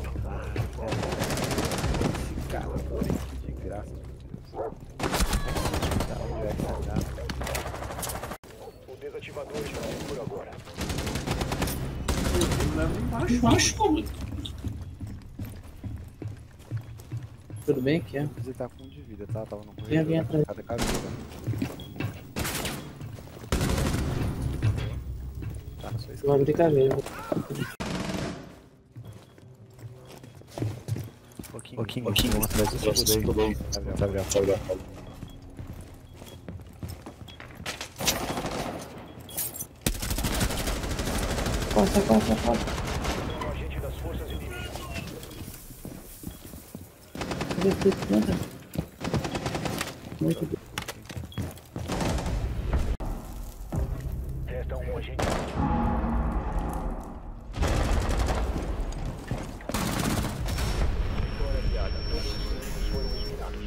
Esse cara, que de graça, meu Deus. Tá, onde é que tá? O desativador está seguro agora. Embaixo, como? Tudo bem aqui, é? Você tá com um de vida, tá? Tava no Vem corredor. atrás. Cada caveira. Tá na sua Vou esquerda. abrir caveira. Pouquinho. Vamos atrás do escudo aí. Gabriel. Corta. Um agente das forças inimigas. Planta. Muito bem. Resta um agente. Vitória aviada. Todos os inimigos foram eliminados.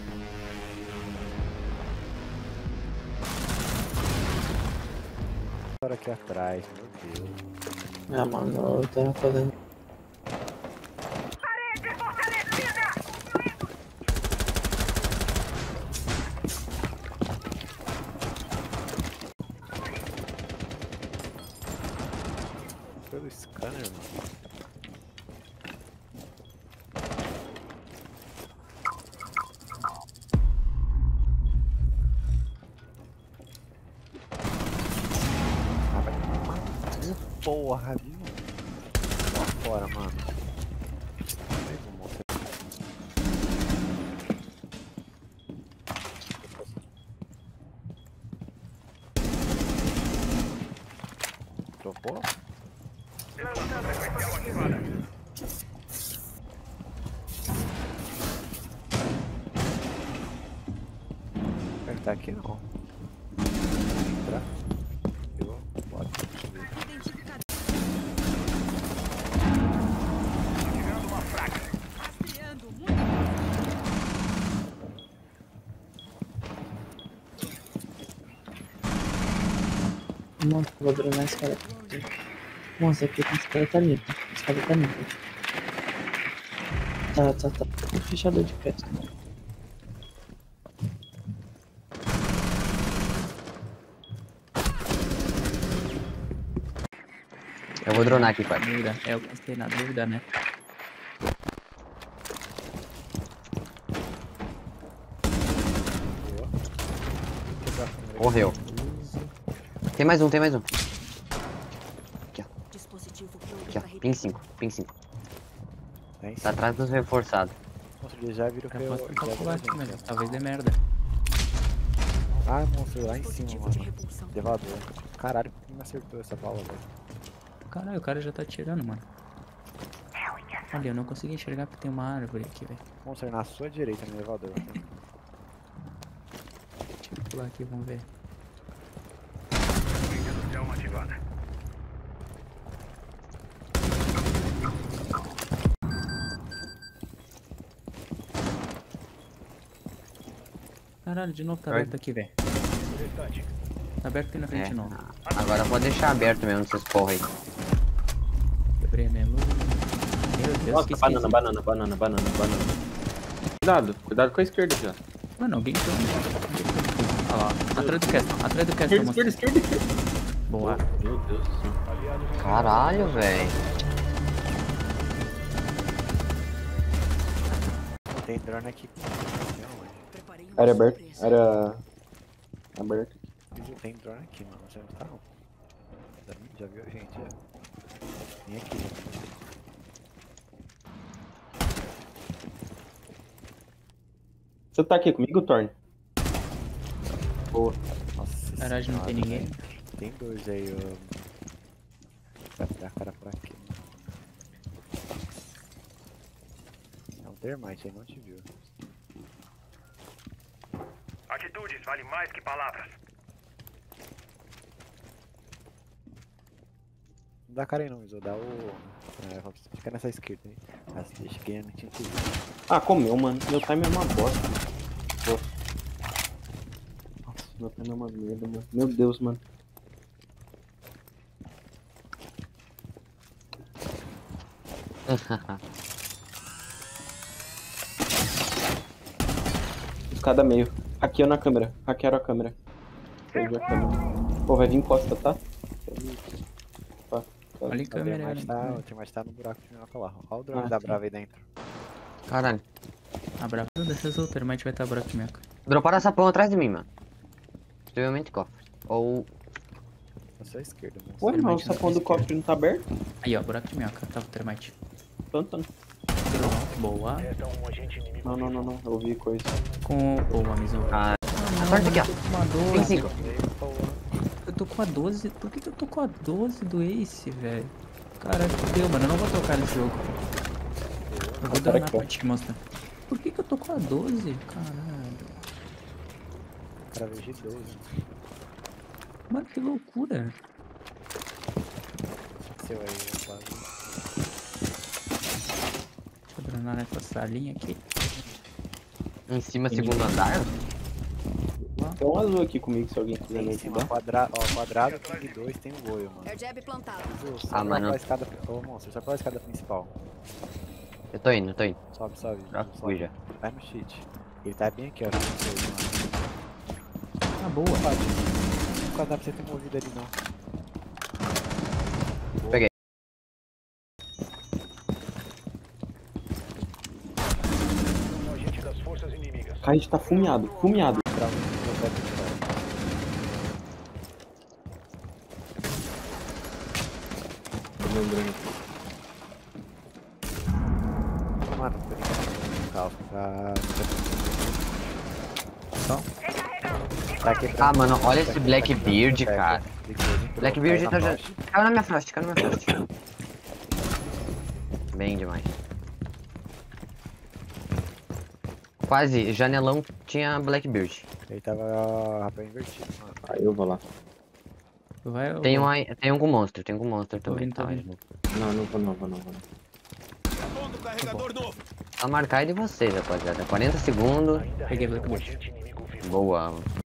Agora aqui atrás, meu Deus. Ah, mano, eu tava fazendo. Pelo scanner, mano. Ah, vai tomar. Porra, viu? Lá fora, mano. Aí, vou mostrar. Tropou? Sequencial ativada. Apertar aqui não. Entrar. Pegou? Bora. Tirando uma fraca. Rastreando muito. Nossa, vou drenar esse cara. Nossa, aqui esse cara tá limpo. Esse cara tá limpo. Tá. Fechador de festa. Eu vou dronar aqui, pai. Dúvida. É, eu pensei na dúvida, né? Morreu. Tem mais um. Dispositivo pronto Aqui, ó. para Ping 5. Tá em Tá cima. atrás dos reforçados. Nossa, ele já virou que Eu eu... posso tentar pular aqui, mas talvez dê merda. Ah, monstro, lá em cima, dispositivo de mano. repulsão. Elevador. Caralho, por que me acertou essa bala, velho? Caralho, o cara já tá atirando, mano. Olha, eu não consegui enxergar porque tem uma árvore aqui, velho. Monstro na sua direita, no elevador. Deixa eu pular aqui, vamos ver. Industrial ativada. Caralho, de novo tá Oi. aberto aqui, velho. Restante. Tá aberto aqui na É. frente de novo. Agora pode deixar aberto mesmo essas porra aí. Quebrei a minha luz. Meu Deus, Nossa, que banana. esquisito. Cuidado com a esquerda já. Mano, alguém tem um... Olha lá, atrás do castle, moço. Esquerda. Boa. Meu Deus do céu. Caralho, velho. Tem drone aqui. Preparei uma Área aberta. surpresa. Área aberta. Tem drone aqui, mano. Você não tá, não. Já viu a gente, já. Vem aqui. Você tá aqui comigo, Thorne? Boa. Nossa Garagem não tem senhora, ninguém. velho. Tem dois aí, Vai pegar cara por aqui. É um termite aí, não te viu. Atitudes vale mais que palavras. Não dá cara aí não, Iso. Dá o... fica nessa esquerda aí. Mas deixa quem a gente viu. Ah, comeu, mano. Meu time é uma bosta. Pô. Nossa, meu time é uma merda, mano. Meu Deus, mano. Escada meio. Hackeando a câmera. Hackearam a câmera. Perdi a câmera. Pô, vai vir costa, tá? Tá. Olha em câmera, olha em câmera. O teammate tá no buraco de minhoca lá. Olha o drone da Brava aí dentro. Caralho. A Brava dessas outras, mas vai estar buraco de meca. Droparam essa porra atrás de mim, mano. Possivelmente cofre. Ou... Na sua esquerda, moço. Ué, mas o Termite na sapão do esquerda. cofre não tá aberto? Aí, ó, buraco de minhoca. Tava o termite. Tanto. Boa. Resta um agente inimigo. Não. Eu ouvi coisa. Com... Boa, Mizão. Ah, não, aperta aqui, ó. eu tô com a 12. 25. Eu tô com a 12. Por que eu tô com a 12 do Ace, velho? Caralho, fudeu, mano. Eu não vou tocar nesse jogo. Eu vou Cara, danar aqui, ó. pra te mostrar. Por que eu tô com a 12? Caralho. Cara, vejo 12. Mano, que loucura. Seu aí, eu quase. Deixa eu dronar nessa salinha aqui. Em cima, segundo andar? Tem um azul aqui comigo se alguém quiser me Em cima, ajudar. quadrado, tem 2, tem um goio, mano. Airdrop plantado. Só mano. pela escada. Ô, monstro, só pela escada principal. Eu tô indo. Sobe. Já fui já. Vai no cheat. Ele tá bem aqui, ó. Não sei, mano. Ah, boa. Nunca dá pra você ter movido ali, não. Peguei. Um agente das forças inimigas. A gente tá fumeado. Mano, por enquanto, calma. Só. Tá quebrando. Ah, mano, olha esse Blackbeard, cara. Blackbeard tá já... Caiu na minha frost. Bem demais. Quase, janelão tinha Blackbeard. Ele tava rapaz invertido, mano. Aí eu vou lá. Vai, eu Tem vou. um com monstro, também. vindo, tô Tá, vindo. Não vou. Tá marcado de vocês, rapaziada. 40 segundos. Ainda Peguei resta um Blackbeard. agente inimigo vivo. Boa.